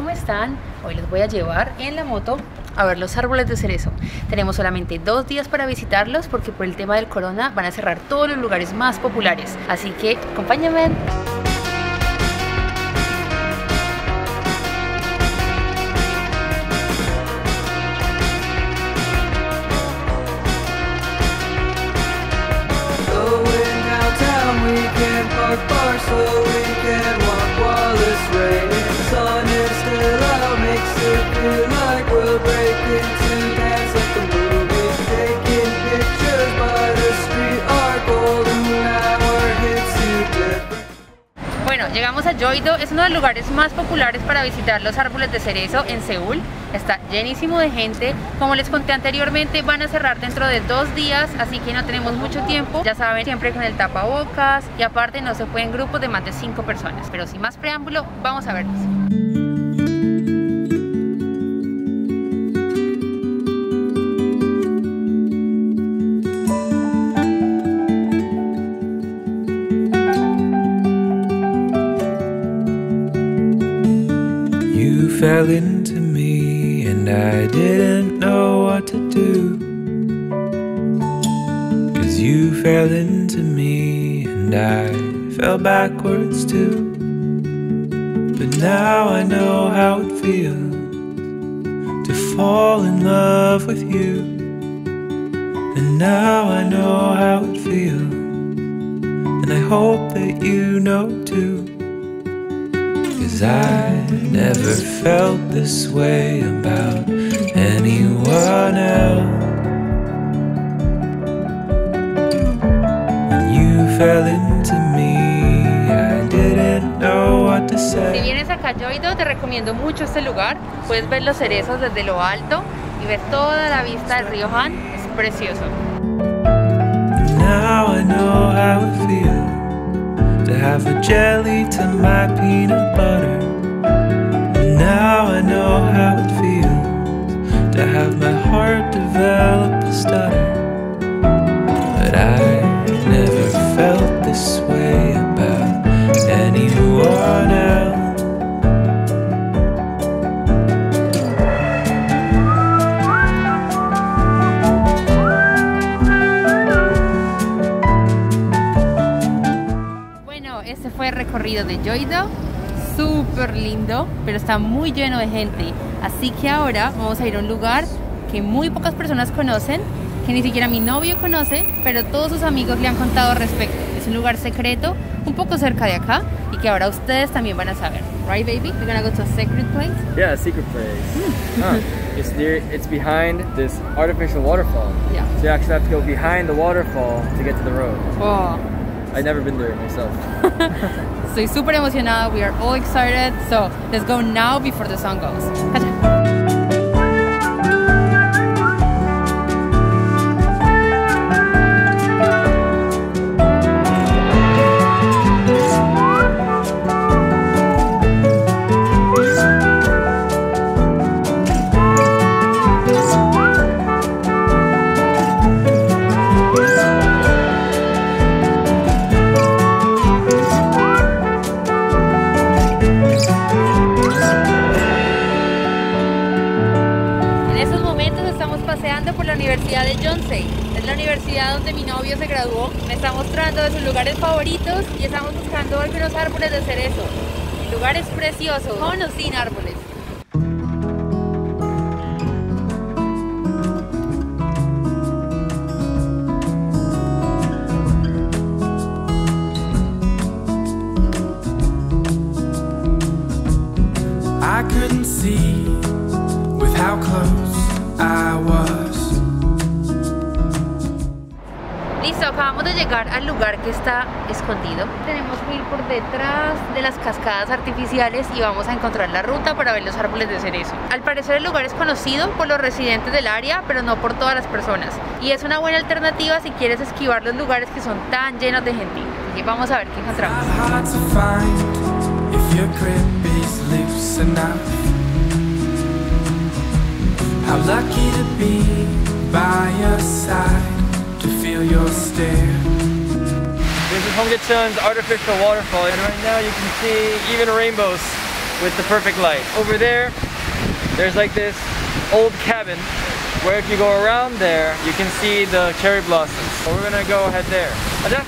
¿cómo están? Hoy les voy a llevar en la moto a ver los árboles de cerezo. Tenemos solamente 2 días para visitarlos porque por el tema del corona van a cerrar todos los lugares más populares. Así que acompáñenme. Bueno, llegamos a Jeouido, es uno de los lugares más populares para visitar los árboles de cerezo en Seúl. Está llenísimo de gente. Como les conté anteriormente, van a cerrar dentro de 2 días, así que no tenemos mucho tiempo. Ya saben, siempre con el tapabocas y aparte no se pueden grupos de más de 5 personas. Pero sin más preámbulo, vamos a verlos. Fell into me and I didn't know what to do, 'cause you fell into me and I fell backwards too. But now I know how it feels to fall in love with you, and now I know how it feels, and I hope that you know too. 'Cause I never felt this way about anyone else. When you fell into me, I didn't know what to say. Si vienes acá a Jeouido, te recomiendo mucho este lugar. Puedes ver los cerezos desde lo alto y ver toda la vista del río Han. Es precioso. Now I know how it feels to have a jelly to my peanut butter. And now I know how it feels to have my heart develop a stutter. But I never felt this way about anyone else. Este fue el recorrido de Jeouido, súper lindo, pero está muy lleno de gente. Así que ahora vamos a ir a un lugar que muy pocas personas conocen, que ni siquiera mi novio conoce, pero todos sus amigos le han contado al respecto. Es un lugar secreto, un poco cerca de acá, y que ahora ustedes también van a saber. Right, baby? We're gonna go to a secret place? Yeah, a secret place. It's behind this artificial waterfall. Yeah. So you actually have to go behind the waterfall to get to the road. Oh. I've never been there myself. Estoy súper emocionada. We are all excited. So let's go now before the sun goes. Por la Universidad de Yonsei. Es la universidad donde mi novio se graduó. Me está mostrando de sus lugares favoritos y estamos buscando algunos árboles de cerezo. El lugar es precioso, con o sin árboles. I couldn't see with how close I was. Listo, acabamos de llegar al lugar que está escondido. Tenemos que ir por detrás de las cascadas artificiales y vamos a encontrar la ruta para ver los árboles de cerezo. Al parecer el lugar es conocido por los residentes del área, pero no por todas las personas. Y es una buena alternativa si quieres esquivar los lugares que son tan llenos de gente. Así que vamos a ver qué encontramos. How lucky to be by your side, to feel your stare. This is Hongdaecheon's artificial waterfall, and right now you can see even rainbows with the perfect light. Over there, there's like this old cabin where if you go around there, you can see the cherry blossoms. So we're gonna go ahead there. Aja?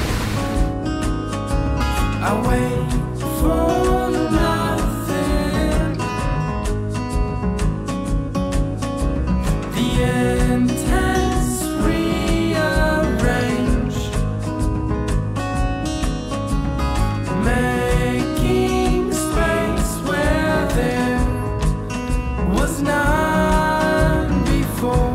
I wait for nothing. The intense rearrange, making space where there was none before.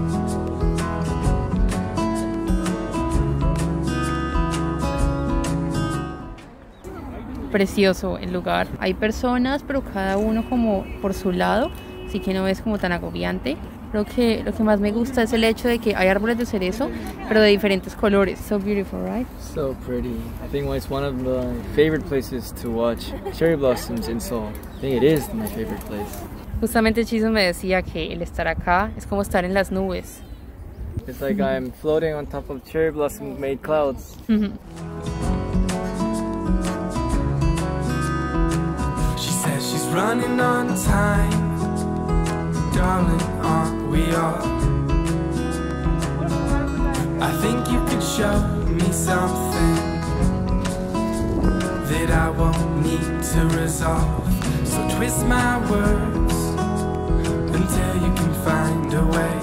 Precioso el lugar. Hay personas, pero cada uno como por su lado, así que no es como tan agobiante. Creo que lo que más me gusta es el hecho de que hay árboles de cerezo, pero de diferentes colores. So beautiful, right? So pretty. I think it's one of my favorite places to watch cherry blossoms in Seoul. I think it is my favorite place. Justamente Chizo me decía que el estar acá es como estar en las nubes. It's like I'm floating on top of cherry blossom made clouds. She says she's running on time. Darling, aren't we all? I think you could show me something that I won't need to resolve. So twist my words until you can find a way.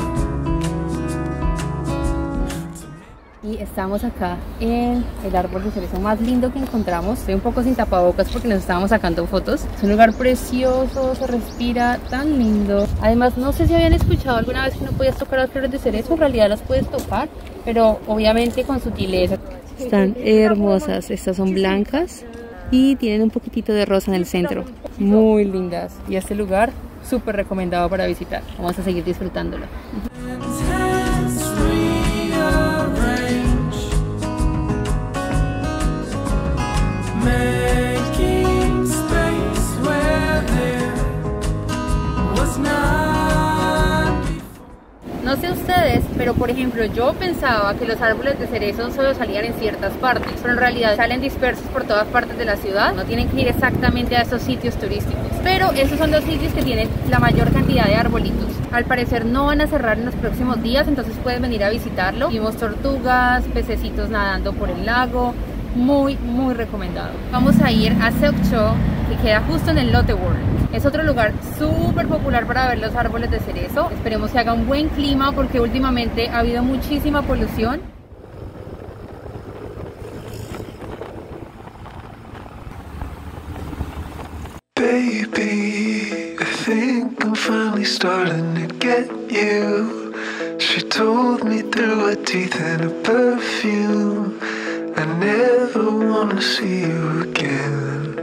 Y estamos acá en el árbol de cerezo más lindo que encontramos. Estoy un poco sin tapabocas porque nos estábamos sacando fotos. Es un lugar precioso, se respira tan lindo. Además, no sé si habían escuchado alguna vez que no podías tocar las flores de cerezo. En realidad las puedes tocar, pero obviamente con sutileza. Están hermosas. Estas son blancas y tienen un poquitito de rosa en el centro. Muy lindas. Y este lugar súper recomendado para visitar. Vamos a seguir disfrutándolo. Making space where there was none before. No sé ustedes, pero por ejemplo yo pensaba que los árboles de cerezo solo salían en ciertas partes, pero en realidad salen dispersos por todas partes de la ciudad. No tienen que ir exactamente a esos sitios turísticos, pero esos son los sitios que tienen la mayor cantidad de arbolitos. Al parecer no van a cerrar en los próximos días, entonces pueden venir a visitarlo. Vimos tortugas, pececitos nadando por el lago. Muy, muy recomendado. Vamos a ir a Seokcho, que queda justo en el Lotte World. Es otro lugar súper popular para ver los árboles de cerezo. Esperemos que haga un buen clima porque últimamente ha habido muchísima polución. Baby, I think I'm finally starting to get you. She told me through her teeth and her perfume, I never wanna see you again.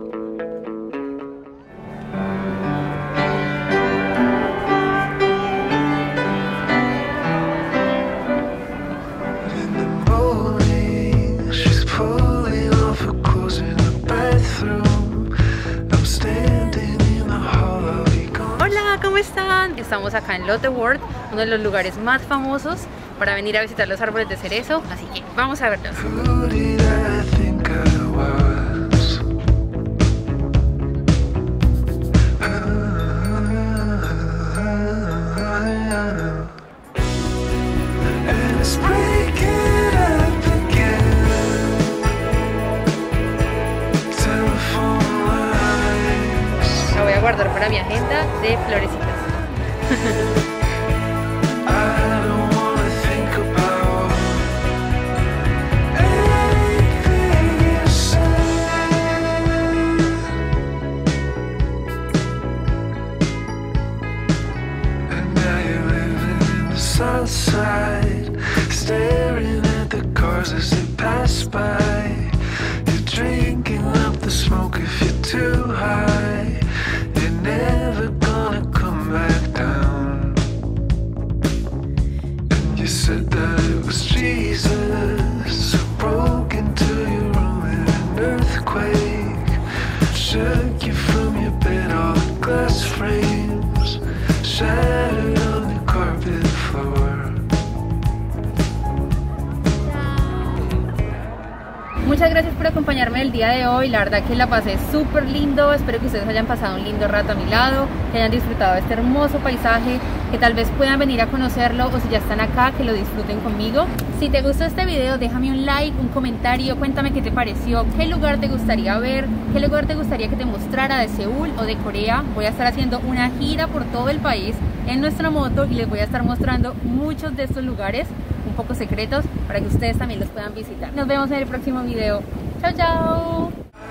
In the morning, she's pulling off her clothes in the bathroom. I'm standing in the hall, I'll be gone. Hola, ¿cómo están? Estamos acá en Lotte World, uno de los lugares más famosos para venir a visitar los árboles de cerezo, así que vamos a verlos. Who did I think I was? And it's breaking up again. Telephone lines. La voy a guardar para mi agenda de florecitas. I don't wanna think about anything you say. And now you're living in the south side, staring at the cars as they pass by. You're drinking up the smoke if you're too high. You're never gonna come back down. You said that it was Jesus who broke into your room in an earthquake, shook you from your bed, all the glass frames shattered on the carpet floor. Muchas gracias por acompañarme el día de hoy, la verdad que la pasé súper lindo, espero que ustedes hayan pasado un lindo rato a mi lado, que hayan disfrutado de este hermoso paisaje, que tal vez puedan venir a conocerlo o si ya están acá, que lo disfruten conmigo. Si te gustó este video, déjame un like, un comentario, cuéntame qué te pareció, qué lugar te gustaría ver, qué lugar te gustaría que te mostrara de Seúl o de Corea. Voy a estar haciendo una gira por todo el país en nuestra moto y les voy a estar mostrando muchos de estos lugares un poco secretos para que ustedes también los puedan visitar. Nos vemos en el próximo video. Chao, chao.